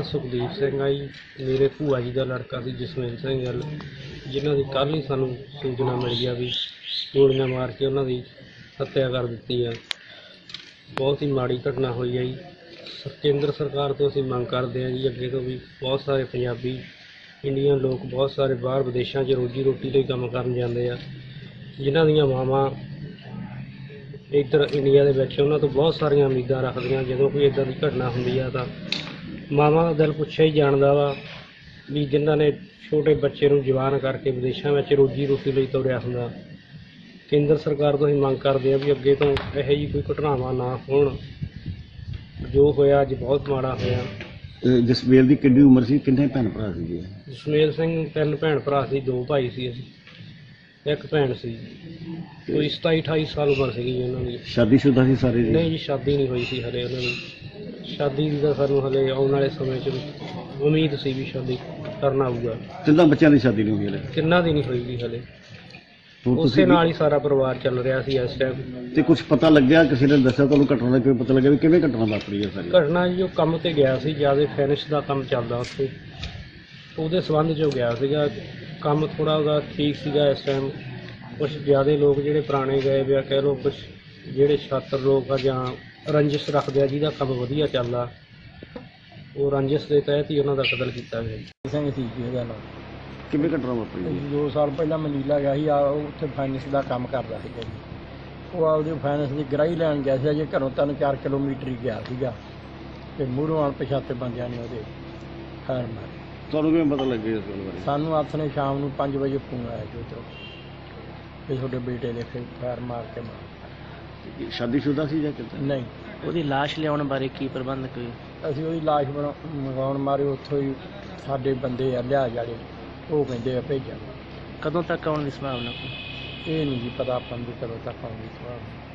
ਸੁਖਦੀਪ ਸਿੰਘ ਆ ਜੀ। ਮੇਰੇ ਭੂਆ ਜੀ ਦਾ ਲੜਕਾ ਸੀ ਜਸਮੇਲ ਸਿੰਘ ਗਿੱਲ, ਜਿਨ੍ਹਾਂ ਦੀ ਕੱਲ੍ਹ ਹੀ ਸਾਨੂੰ ਸੂਚਨਾ ਮਿਲੀ ਆ ਵੀ ਗੋਲੀਆਂ ਮਾਰ ਕੇ ਉਹਨਾਂ ਦੀ ਹੱਤਿਆ ਕਰ ਦਿੱਤੀ ਆ। ਬਹੁਤ ਹੀ ਮਾੜੀ ਘਟਨਾ ਹੋਈ ਹੈ ਜੀ। ਕੇਂਦਰ ਸਰਕਾਰ ਤੋਂ ਅਸੀਂ ਮੰਗ ਕਰਦੇ ਹਾਂ ਜੀ, ਅੱਗੇ ਤੋਂ ਵੀ ਬਹੁਤ ਸਾਰੇ ਪੰਜਾਬੀ ਇੰਡੀਅਨ ਲੋਕ ਬਹੁਤ ਸਾਰੇ ਬਾਹਰ ਵਿਦੇਸ਼ਾਂ 'ਚ ਰੋਜੀ ਰੋਟੀ ਲਈ ਕੰਮ ਕਰਨ ਜਾਂਦੇ ਆ, ਜਿਨ੍ਹਾਂ ਦੀਆਂ ਮਾਵਾਂ ਇੱਧਰ ਇੰਡੀਆ ਦੇ ਵਿੱਚ ਉਹਨਾਂ ਤੋਂ ਬਹੁਤ ਸਾਰੀਆਂ ਉਮੀਦਾਂ ਰੱਖਦੀਆਂ। ਜਦੋਂ ਕੋਈ ਇੱਦਾਂ ਦੀ ਘਟਨਾ ਹੁੰਦੀ ਆ ਤਾਂ ਮਾਵਾਂ ਦਾ ਦਿਲ ਪੁੱਛਿਆ ਹੀ ਜਾਣਦਾ ਵਾ ਵੀ ਜਿਨ੍ਹਾਂ ਨੇ ਛੋਟੇ ਬੱਚੇ ਨੂੰ ਜਵਾਨ ਕਰਕੇ ਵਿਦੇਸ਼ਾਂ ਵਿੱਚ ਰੋਜੀ ਰੋਟੀ ਲਈ ਤੋਰਿਆ ਹੁੰਦਾ। ਕੇਂਦਰ ਸਰਕਾਰ ਤੋਂ ਅਸੀਂ ਮੰਗ ਕਰਦੇ ਹਾਂ ਵੀ ਅੱਗੇ ਤੋਂ ਇਹੋ ਜਿਹੀ ਕੋਈ ਘਟਨਾਵਾਂ ਨਾ ਹੋਣ। ਜੋ ਹੋਇਆ ਅੱਜ ਬਹੁਤ ਮਾੜਾ ਹੋਇਆ। ਜਸਮੇਲ ਦੀ ਕਿੰਨੀ ਉਮਰ ਸੀ, ਕਿੰਨੇ ਭੈਣ ਭਰਾ ਸੀਗੇ? ਜਸਮੇਲ ਸਿੰਘ 3 ਭੈਣ ਭਰਾ ਸੀ, 2 ਭਾਈ ਸੀ ਅਸੀਂ, 1 ਭੈਣ ਸੀ। ਕੋਈ 27-28 ਸਾਲ ਉਮਰ ਸੀਗੀ ਉਹਨਾਂ ਦੀ। ਸ਼ਾਦੀशुदा ਸੀ ਸਾਰੇ? ਨਹੀਂ ਜੀ, ਸ਼ਾਦੀ ਨਹੀਂ ਹੋਈ ਸੀ ਹਲੇ ਉਹਨਾਂ ਦੀ। ਸ਼ਾਦੀ ਦੀ ਤਾਂ ਸਾਨੂੰ ਹਲੇ ਆਉਣ ਵਾਲੇ ਸਮੇਂ 'ਚ ਉਮੀਦ ਸੀ ਵੀ ਸ਼ਾਦੀ ਕਰਨਾ ਆਊਗਾ। ਤਿੰਨਾਂ ਬੱਚਿਆਂ ਦੀ ਸ਼ਾਦੀ ਨਹੀਂ ਹੋਈ ਹਲੇ? ਕਿੰਨਾਂ ਦੀ ਨਹੀਂ ਹੋਈ ਜੀ ਹਲੇ। ਉਸੇ ਨਾਲ ਹੀ ਸਾਰਾ ਪਰਿਵਾਰ ਚੱਲ ਰਿਹਾ ਸੀ ਇਸ ਟਾਈਮ। ਤੇ ਕੁਝ ਪਤਾ ਲੱਗਿਆ, ਕਿਸੇ ਨੇ ਦੱਸਿਆ ਤੁਹਾਨੂੰ ਘਟਨਾ ਦਾ? ਕਿਵੇਂ ਪਤਾ ਲੱਗਿਆ ਵੀ ਕਿਵੇਂ ਘਟਨਾ ਵਾਪਰੀ ਹੈ ਸਾਰੀ? ਘਟਨਾ ਜੀ ਉਹ ਕੰਮ ਤੇ ਗਿਆ ਸੀ, ਜ਼ਿਆਦਾ ਫਿਨਿਸ਼ ਦਾ ਕੰਮ ਚੱਲਦਾ ਉੱਥੇ, ਉਹਦੇ ਸੰਬੰਧ 'ਚ ਗਿਆ ਸੀਗਾ। ਕੰਮ ਥੋੜ੍ਹਾ ਉਹਦਾ ਠੀਕ ਸੀਗਾ ਇਸ ਟਾਈਮ। ਕੁਛ ਜ਼ਿਆਦਾ ਲੋਕ ਜਿਹੜੇ ਪੁਰਾਣੇ ਗਏ ਵੇ ਆ ਕਹਿ ਲਓ, ਕੁਛ ਜਿਹੜੇ ਛਾਤਰ ਲੋਕ ਆ ਜਾਂ ਰੰਜਿਸ਼ ਰੱਖਦੇ ਆ ਜਿਹਦਾ ਕੰਮ ਵਧੀਆ ਚੱਲਦਾ, ਉਹ ਰੰਜਿਸ਼ ਦੇ ਤਹਿਤ ਹੀ ਉਹਨਾਂ ਦਾ ਕਤਲ ਕੀਤਾ ਗਿਆ। ਸਿੰਘ ਸੀ ਜੀ ਉਹਦਾ ਨਾਮ। ਕਿਵੇਂ ਘਟਨਾ ਵਾਪਰੀ? 2 ਸਾਲ ਪਹਿਲਾਂ ਮਨੀਲਾ ਗਿਆ ਸੀ, ਉੱਥੇ ਫਾਈਨੈਂਸ ਦਾ ਕੰਮ ਕਰਦਾ ਸੀਗਾ ਜੀ। ਉਹ ਆਪਦੀ ਫਾਈਨੈਂਸ ਦੀ ਗਰਾਹੀ ਲੈਣ ਗਿਆ ਸੀ ਜੇ ਘਰੋਂ 3-4 ਕਿਲੋਮੀਟਰ ਹੀ ਗਿਆ ਸੀਗਾ ਤੇ ਮੂਹਰੋਂ ਅਣਪਛਾਤੇ ਬੰਦਿਆਂ ਨੇ ਉਹਦੇ ਫਾਇਰ ਮਾਰੇ। ਤੁਹਾਨੂੰ ਕਿਵੇਂ ਪਤਾ ਲੱਗਿਆ ਇਸ ਗੱਲ ਬਾਰੇ? ਸਾਨੂੰ ਹੱਥ ਨੇ ਸ਼ਾਮ ਨੂੰ 5 ਵਜੇ ਫੋਨ ਆਇਆ ਜੀ ਉੱਧਰੋਂ ਵੀ ਤੁਹਾਡੇ ਬੇਟੇ ਦੇ ਫਾਇਰ ਮਾਰ ਕੇ ਮਾਰ। ਸ਼ਾਦੀशुदा ਸੀ ਜਾਂ ਕਿੱਦਾਂ? ਨਹੀਂ, ਉਹਦੀ ਲਾਸ਼ ਲਿਆਉਣ ਬਾਰੇ ਕੀ ਪ੍ਰਬੰਧ ਕੋਈ? ਅਸੀਂ ਉਹਦੀ ਲਾਸ਼ ਮੰਗਾਉਣ ਮਾਰੇ ਉੱਥੋਂ ਹੀ ਸਾਡੇ ਬੰਦੇ ਆ ਲਿਆ ਜਾੜੇ, ਉਹ ਕਹਿੰਦੇ ਆ ਭੇਜਾਂ। ਕਦੋਂ ਤੱਕ ਆਉਣ ਦੀ ਸੰਭਾਵਨਾ ਕੋਈ? ਇਹ ਨਹੀਂ ਜੀ ਪਤਾ ਆਪਾਂ ਨੂੰ ਵੀ ਕਦੋਂ ਤੱਕ ਆਉਣ ਦੀ ਸੰਭਾਵਨਾ।